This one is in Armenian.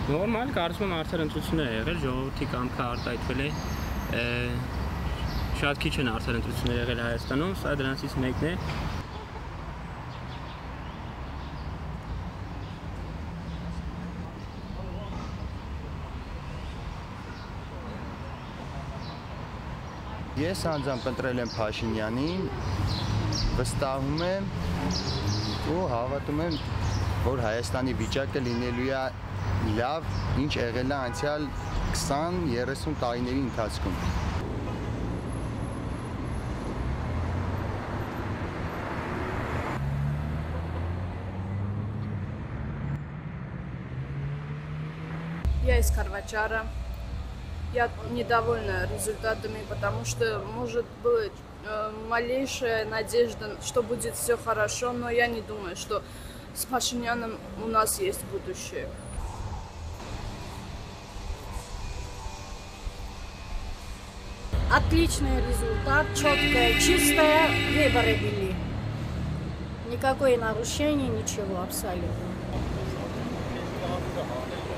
Նորմալ կարծում եմ արդար ընտրություններ եղել, ժողովրդի կամքը արտահայտվել է, շատ քիչ են արդար ընտրություններ եղել Հայաստանում, սա դրանցից մեկն է։ Ես անձամբ ընտրել եմ Փաշինյանին, վստահում եմ ու հավատում եմ, որ Հայաստանի վիճակը լինելու է լավ, ինչ եղել է անցյալ 20-30 տարիների ընթացքում։ Я из Карвачара. Я недовольна результатами, потому что может быть малейшая надежда, что будет все хорошо, но я не думаю, что с Пашиняном у нас есть будущее. Отличный результат, четкое, чистое, выборы были. Никакое нарушение, ничего абсолютно.